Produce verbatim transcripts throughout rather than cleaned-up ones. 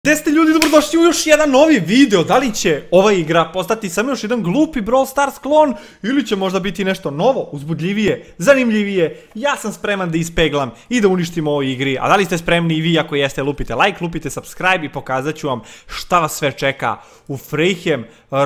Gde ste ljudi, dobrodošli u još jedan novi video. Da li će ova igra postati samo još jedan glupi Brawl Stars klon ili će možda biti nešto novo, uzbudljivije, zanimljivije? Ja sam spreman da ispeglam i da uništim ovo igri. A da li ste spremni i vi? Ako jeste, lupite like, lupite subscribe i pokazat ću vam šta vas sve čeka u Frejhem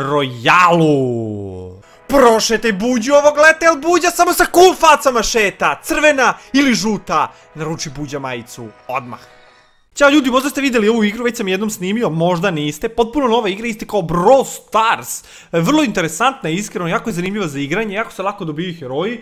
Royalu. Prošetaj Buđu ovog leta, jel Buđa samo sa cool facama šeta? Crvena ili žuta? Naruči Buđa majicu odmah. Ćao ljudi, možda ste vidjeli ovu igru, već sam jednom snimio, možda niste. Potpuno nova igra, isti kao Brawl Stars. Vrlo interesantna, iskreno, jako je zanimljiva za igranje, jako se lako dobiju heroji.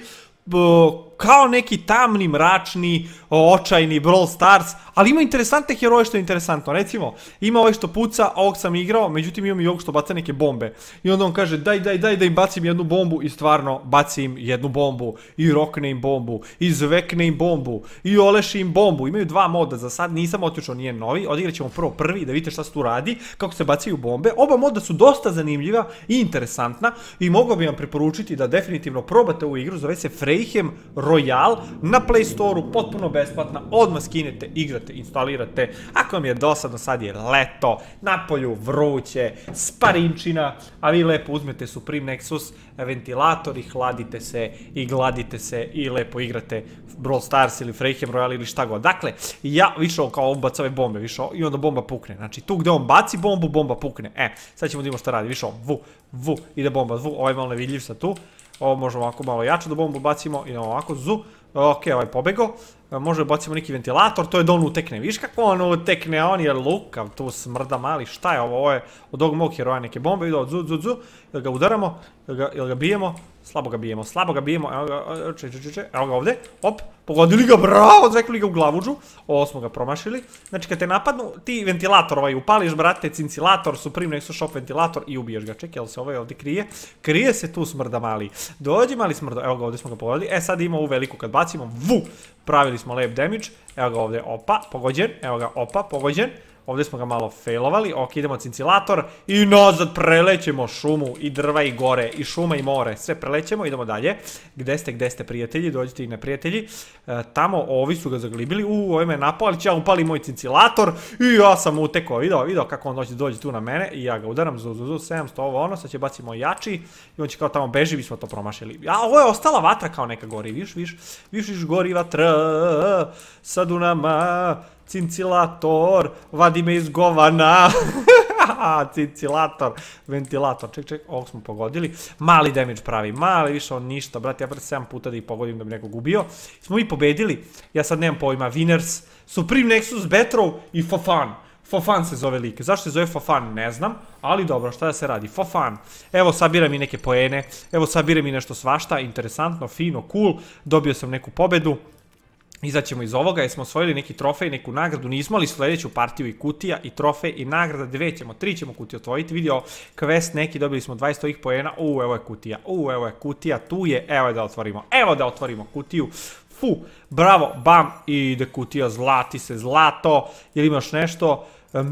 Kao neki tamni, mračni, očajni Brawl Stars, ali ima interesantne heroje što je interesantno. Recimo, ima ovaj što puca, ovog sam igrao, međutim imam i ovog što baca neke bombe. I onda on kaže daj, daj, daj da im bacim jednu bombu i stvarno baci im jednu bombu. I rokne im bombu, i zvekne im bombu, i oleši im bombu. Imaju dva moda, za sad nisam otišao nijedan novi, odigrat ćemo prvo prvi da vidite šta se tu radi, kako se bacaju bombe. Oba moda su dosta zanimljiva i interesantna i mogu bi vam preporučiti da definitivno probate ovu igru, zove se Frejhem Royal na Play Store-u, potpuno besplatna, odmah skinete, igrate, instalirate. Ako vam je dosadno, sad je leto, napolju vruće, sparinčina, a vi lepo uzmete Supreme Nexus ventilator i hladite se i gladite se i lepo igrate Brawl Stars ili Frejhem Royal ili šta god. Dakle, ja više kao on baca ove bombe, više i onda bomba pukne. Znači, tu gde on baci bombu, bomba pukne. E, sad ćemo da imamo šta radi, više on, vu, vu, ide bomba, vu, ovaj malo nevidljiv sad tu. Ovo možemo ovako malo jače da bombu bacimo, idemo ovako, zu, ok, ovaj pobego, možemo bacimo neki ventilator, to je da on utekne, viš kako on utekne, on je lukav, tu smrda mali, šta je ovo, ovo je od ovog mog heroja neke bombe, idemo zu, zu, zu, jel ga udaramo, jel ga bijemo, slabo ga bijemo, slabo ga bijemo, evo ga, če, če, če, če, evo ga ovde, op, pogodili ga, bravo, zvekli ga u glavuđu, ovo smo ga promašili, znači kad te napadnu, ti ventilator ovaj upališ, brate, cincilator, Supreme Nexus Shop ventilator i ubiješ ga, čekaj, jel se ovaj ovdje krije, krije se tu smrda mali, dođi mali smrdo, evo ga ovdje smo ga pogodili, e sad ima ovu veliku kad bacimo, vu, pravili smo lep damage, evo ga ovdje, opa, pogođen, evo ga, opa, pogođen. Ovdje smo ga malo failovali, ok, idemo cincilator i nazad prelećemo šumu i drva i gore i šuma i more, sve prelećemo, idemo dalje. Gde ste, gde ste prijatelji, dođite i neprijatelji, e, tamo ovi su ga zaglibili, u, ovaj me napao, ali će ja upali moj cincilator i ja sam utekao, video, video kako on dođe, dođe tu na mene i ja ga udaram, zu, zu, zu, sedamsto, ovo ono, sad će bacimo jači i on će kao tamo beži, mi smo to promašili. A ovo je ostala vatra kao neka gori, viš, viš, viš, viš, gori vatra, sad u nama, cincilator, vadi me iz govana, cincilator, ventilator, ček, ček, ovog smo pogodili, mali damage pravi, mali, više on ništa, brate, ja prvi sedam puta da ih pogodim da bi nekog ubio, smo mi pobedili, ja sad nemam pojma, Winners, Supreme Nexus, Betrov i Fofan, Fofan se zove lik, zašto se zove Fofan, ne znam, ali dobro, šta da se radi, Fofan, evo sabiram i neke poene, evo sabiram i nešto svašta, interesantno, fino, cool, dobio sam neku pobedu. Izaćemo iz ovoga jer smo osvojili neki trofej, neku nagradu, nismo ali sljedeću partiju i kutija i trofej i nagrada, dve ćemo, tri ćemo kutije osvojiti, vidio quest neki, dobili smo dvadeset ovih poena, u, evo je kutija, u, evo je kutija, tu je, evo je da otvorimo, evo da otvorimo kutiju, fu, bravo, bam, ide kutija, zlati se, zlato, jel imaš nešto,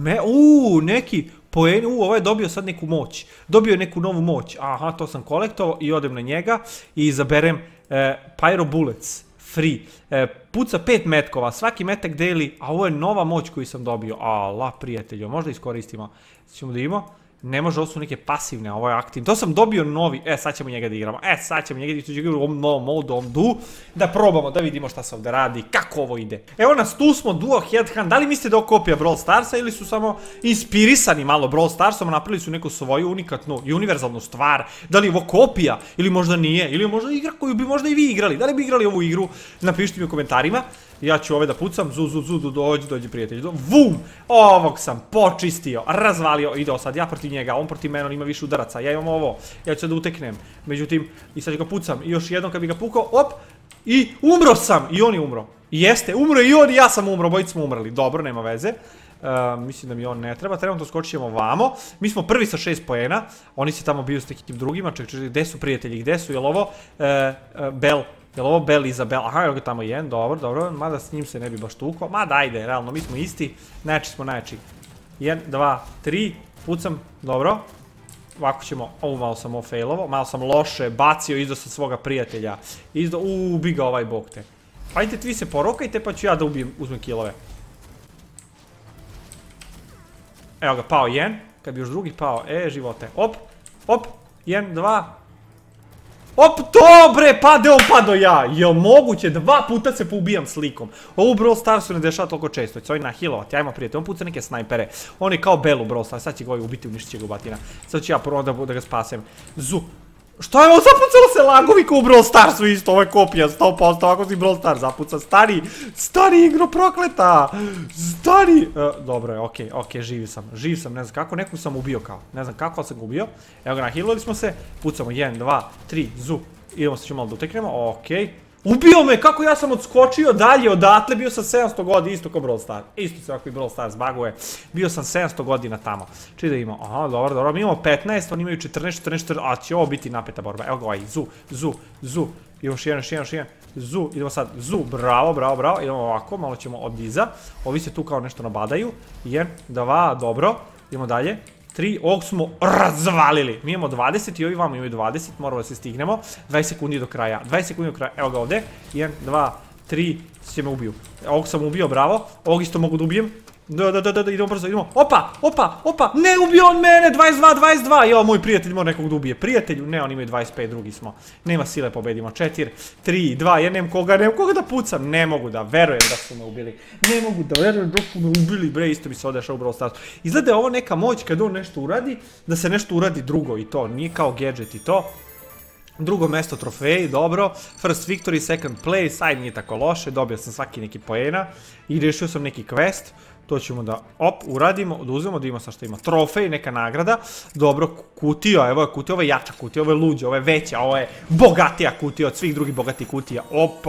u, neki poeni, u, ovo je dobio sad neku moć, dobio je neku novu moć, aha, to sam kolektovao i odem na njega i izaberem Pyro Bullets. Free. E, puca pet metkova, svaki metak deli, a ovo je nova moć koju sam dobio. Allah, prijatelju, možda iskoristimo. Ćemo da imamo. Ne može, ovo su neke pasivne, ovo je aktivno. To sam dobio novi, e, sad ćemo njega da igramo. E, sad ćemo njega da igramo u ovom novom modu, ovom du. Da probamo, da vidimo šta se ovdje radi, kako ovo ide. Evo nas, tu smo, duo headhunt. Da li mislite da je ovo kopija Brawl Starsa ili su samo inspirisani malo Brawl Starsom, napravili su neku svoju unikatnu i univerzalnu stvar? Da li je ovo kopija ili možda nije? Ili je možda igra koju bi možda i vi igrali? Da li bi igrali ovu igru? Napišite mi u komentarima. Ja ću ove da pucam, zu, zu, zu, dođi, dođi prijatelji, vum, ovog sam počistio, razvalio, ideo sad ja protiv njega, on protiv mene, on ima više udaraca, ja imam ovo, ja ću da uteknem, međutim, i sad ga pucam, i još jednom kad bi ga pukao, op, i umro sam, i on je umro, jeste, umro i on i ja sam umro, bojice smo umrli, dobro, nema veze, mislim da mi on ne treba, trebamo to skočit ćemo vamo, mi smo prvi sa šest poena, oni se tamo biju s nekim drugima, ček, ček, gde su prijatelji, gde su, jel ovo, Bell, jel ovo Bell Izabel, aha, evo ga tamo jedan, dobro, dobro, mada s njim se ne bi baš tukao, mada ajde, realno, mi smo isti, najjači smo najjači, jedan, dva, tri, pucam, dobro, ovako ćemo, ovo malo sam ovo failovo, malo sam loše bacio, izdao sam svoga prijatelja, izdao, uuu, ubi ga ovaj bog te, ajde, vi se porokajte pa ću ja da ubijem, uzmem kilove. Evo ga, pao jedan. Kad bi još drugi pao, e, živote. Op, op, jedan, dva. Op, to bre, pade on, pado ja. Jel moguće, dva puta se poubijam slikom. Ovo u Brawl Starsu ne dešava toliko često. Će se ovaj nahilovati, ajmo prijatelj, on puca neke snajpere. On je kao Bell u Brawl Starsu, sad će ga ovaj ubiti, uništit će ga batina. Sad ću ja prvo da, da ga spasem. Zu. Šta je ovo, zapucalo se lagovi kao u Brawl Starsu isto, ovo je kopija, sto posto, ovako si Brawl Stars zapuca, stari, stari igro prokleta, stari, uh, dobro je, okej, okay, okej, okay, živ sam, živ sam, ne znam kako, nekog sam ubio kao, ne znam kako, ali sam ga ubio, evo ga, nahilili smo se, pucamo, jedan, dva, tri, zu, idemo se ću malo da uteknemo, okej, okay. Ubio me, kako ja sam odskočio dalje odatle, bio sam sedamsto godina, isto kao Brawl Stars, isto se ovako i Brawl Stars baguje, bio sam sedamsto godina tamo. Čili da imamo, aha, dobro, dobro, mi imamo petnaest, oni imaju četrnaest, četrnaest, četrnaest, a će ovo biti napeta borba, evo ga ovaj, zu, zu, zu, idemo još jedan, još jedan, još jedan, zu, idemo sad, zu, bravo, bravo, bravo, idemo ovako, malo ćemo od iza, ovi se tu kao nešto nabadaju, jedan, dva, dobro, idemo dalje. tri, ovog smo razvalili. Mi imamo dvadeset i ovi vamo imaju dvadeset, moramo da se stignemo. dvadeset sekundi do kraja, dvadeset sekundi do kraja, evo ga ovde. jedan, dva, tri, će me ubiju. Ovog sam ubio, bravo. Ovog isto mogu da ubijem. Da, da, da, da, idemo brzo, idemo. Opa, opa, opa, ne ubio on mene, dvadeset dva, dvadeset dva. Jo, moj prijatelj mora nekog da ubije. Prijatelju, ne, oni imaju dvadeset pet, drugi smo. Nema sile, pobedimo. četiri, tri, dva, ja nemam koga, nemam koga da pucam. Ne mogu da verujem da su me ubili. Ne mogu da verujem da su me ubili, bre, isto bi se odešao u Brawl Starsu. Izgleda je ovo neka moć kad on nešto uradi, da se nešto uradi drugo i to, nije kao gadget i to. Drugo mesto trofeji, dobro. First victory, second place, aj nije tako loše, dobio sam svaki neki poena i rešio sam neki quest. To ćemo da, op, uradimo, da uzmemo, da ima sa što ima trofej, neka nagrada. Dobro, kutija, evo je kutija, ovo je jača kutija, ovo je luđa, ovo je veća, ovo je bogatija kutija od svih drugih bogatih kutija.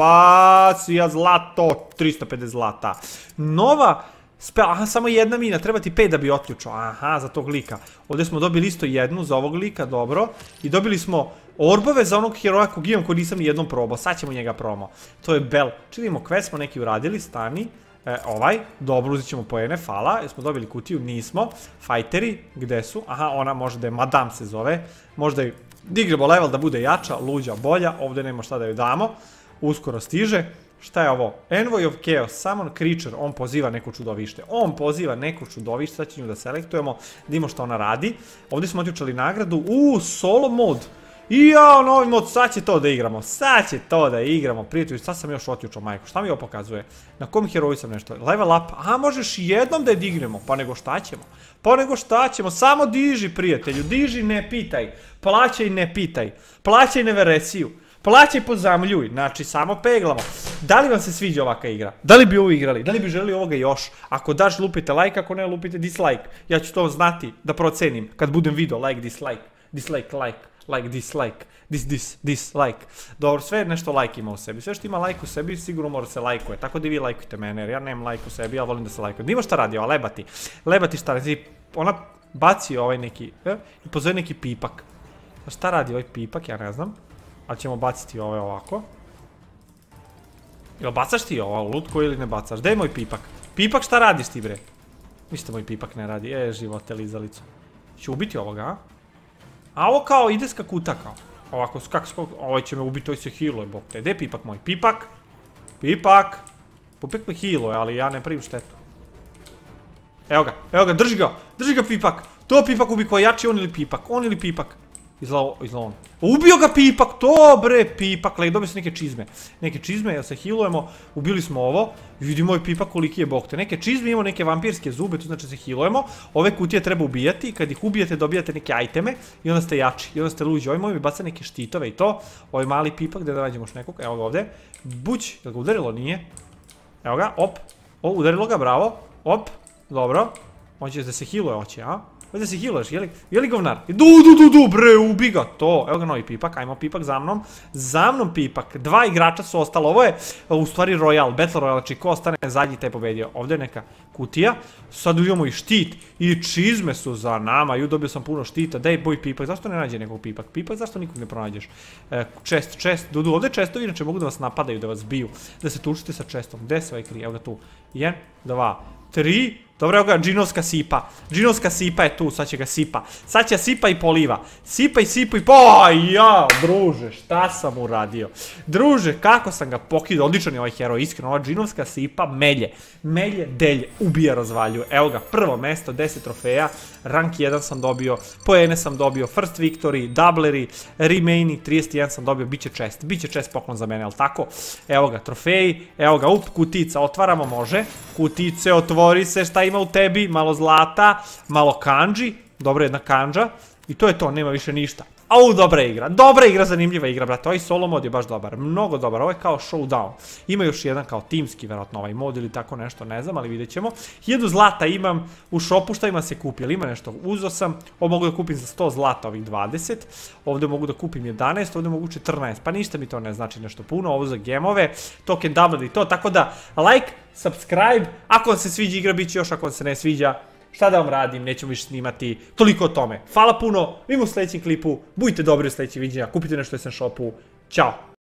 Opa, svija zlato, tristo pedeset zlata. Nova, aha, samo jedna mina, treba ti pet da bi otključao, aha, za tog lika. Ovdje smo dobili isto jednu za ovog lika, dobro. I dobili smo orbove za onog heroja kog imam koji nisam ni jednom probao, sad ćemo njega probamo. To je Bell, činimo quest, smo neki uradili, stani. E, ovaj, dobro, uzet ćemo poene, fala, jesmo dobili kutiju, nismo. Fighteri, gde su? Aha, ona možda je Madame se zove, možda je digremo level da bude jača, luđa, bolja, ovdje nema šta da joj damo, uskoro stiže. Šta je ovo? Envoy of Chaos, summon creature, on poziva neko čudovište, on poziva neko čudovište, sad ćemo da selektujemo, da vidimo šta ona radi. Ovdje smo otjučali nagradu, uuu, solo mod. I jao, novi mod, sad će to da igramo, sad će to da igramo, prijatelju, sad sam još otjučao, majko, šta mi ovo pokazuje? Na kom heroju sam nešto? Level up, aha, možeš jednom da je dignemo, pa nego šta ćemo? Pa nego šta ćemo, samo diži, prijatelju, diži, ne pitaj, plaćaj, ne pitaj, plaćaj neveresiju, plaćaj, pozamljuj, znači samo peglamo. Da li vam se sviđa ovaka igra? Da li bi ovo igrali? Da li bi želeli ovoga još? Ako daš, lupite like, ako ne, lupite dislike, ja ću to znati da procenim kad budem video, like, dislike, dislike, like. Like, dislike, dis, dis, dislike. Dobro, sve nešto like ima u sebi. Sve što ima like u sebi sigurno mora se lajkuje. Tako da i vi lajkujte mene, jer ja nemam like u sebi, ja volim da se lajkuje. Nima šta radi ova, lebati. Lebati šta radi, ona baci ovaj neki, eh, i pozove neki pipak. Šta radi ovaj pipak, ja ne znam. Ali ćemo baciti ove ovako. Jel bacaš ti ovo lutko ili ne bacaš? Gde je moj pipak? Pipak, šta radiš ti, bre? Ništa moj pipak ne radi, e, živote lizalicu. Ću ubiti ovoga, a? A ovo kao ide ska kuta kao. Ovako, kako skok, ovaj će me ubiti, ovaj se healuje, bok te. Gde je pipak moj? Pipak? Pipak? Pipak me healuje, ali ja ne primim štetu. Evo ga, evo ga, drži ga, drži ga pipak. To pipak ubi koji jači, on ili pipak, on ili pipak. Izlao, izlao on. Ubio ga pipak, to bre, pipak, lej, dobio se neke čizme. Neke čizme, jel se healujemo, ubili smo ovo. Vidi moj pipak koliki je bok te. Neke čizme, imamo neke vampirske zube, to znači se healujemo. Ove kutije treba ubijati, kad ih ubijete dobijate neke iteme i onda ste jači, i onda ste luđi. Ovaj moj mi baca neke štitove i to. Ovaj mali pipak, gdje da nađemo još nekog, evo ga ovdje. Buć, jel ga udarilo, nije? Evo ga, op, o, udarilo ga, bravo, op, dobro. Hoće da se healuje, hoće, a? Ovdje se healuješ, je li govnar? Du, du, du, du, bre, ubi ga, to. Evo ga novi pipak, ajmo pipak za mnom. Za mnom pipak, dva igrača su ostalo. Ovo je u stvari Royal, Battle Royale, znači ko ostane zadnji taj pobedio. Ovdje je neka kutija, sad imamo i štit. I čizme su za nama, ju dobio sam puno štita. Daj boj pipak, zašto ne nađe nekog pipak? Pipak, zašto nikog ne pronađeš? Čest, čest, du, du, ovdje čestovi, inače mogu da vas napadaju, da vas biju. Da se tučite sa čestom. Gde se ovaj krije? Evo ga tu. Jedan, dva, tri. Dobro, evo ga, džinovska sipa. Džinovska sipa je tu, sad će ga sipa. Sad će sipa i poliva. Sipa i sipa i po... ja, druže, šta sam uradio? Druže, kako sam ga pokidao. Odličan je ovaj heroj, iskreno. Ova džinovska sipa melje. Melje, delje, ubija, razvaljuje. Evo ga, prvo mesto, deset trofeja. Rank jedan sam dobio, poene sam dobio, first victory, doubleri, remaining, trideset jedan sam dobio, bit će čest. Biće čest poklon za mene, ali tako? Evo ga, trofeji, evo ga, up, kutica, otvaramo, može. Kutice, otvori se, šta ima u tebi? Malo zlata, malo kanđi, dobro, jedna kanđa. I to je to, nema više ništa. Au, dobra igra, dobra igra, zanimljiva igra, brate. Ovaj solo mod je baš dobar, mnogo dobar. Ovo je kao showdown. Ima još jedan kao timski, verovatno ovaj mod ili tako nešto, ne znam, ali vidjet ćemo. Hiljadu zlata imam u shopu, šta ima se kupi, ali ima nešto. Uzo sam, ovo mogu da kupim za sto zlata, ovih dvadeset. Ovdje mogu da kupim jedanaest, ovdje mogu četrnaest. Pa ništa mi to ne znači nešto puno, ovo za gemove, token double i to. Tako da, like, subscribe, ako vam se sviđa igra, bit će još, ako vam se ne sviđa, šta da vam radim, nećemo više snimati, toliko o tome. Hvala puno, vidimo u sljedećem klipu, budite dobri u sljedećim viđenja, kupite nešto u S M shopu, ćao!